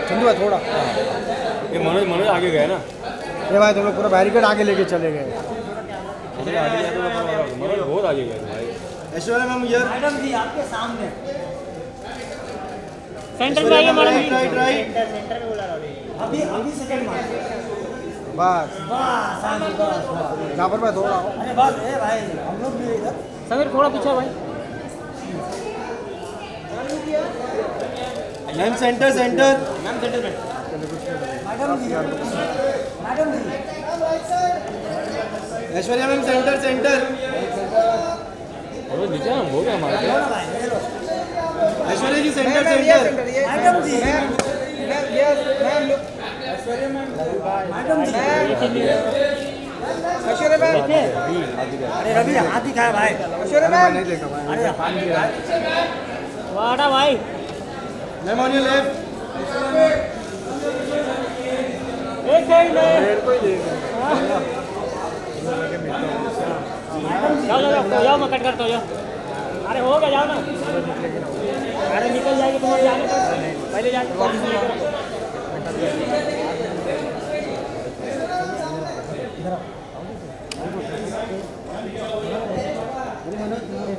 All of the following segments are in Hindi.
चंदू भाई थोड़ा ये मनोज आगे गए ना। ये भाई तुम लोग पूरा बैरिकेड आगे लेके चले गए। मनोज बहुत आगे गए भाई। ऐश्वर्या मैम यार मैडम जी आपके सामने सेंटर पे आइए madam ji. Right right centre में बोला अभी सेकंड मार बस बस यहाँ पर मैं थोड़ा अरे बस ए भाई हम लोग भी इधर समीर थोड़ा पीछे भाई। Ma'am centre centre madam ji Aishwarya ma'am centre centre और नीचे हम हो गया हमारे। Aishwarya ji centre centre madam ji Aishwarya ma'am अरे रवि हाथ दिखाया भाई ऐश्वर्या मैम नहीं देखा भाई अरे वाड़ा भाई। मैम ऑन योर लेफ्ट एक साइड में रेड को ही देख जाओ जाओ जाओ मैं कट करता हूँ जाओ। अरे हो गया जाओ ना। अरे निकल जाएगी तुम्हारी जाने पहले जाके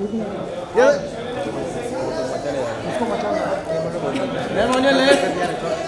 मैम ऑन योर लेफ्ट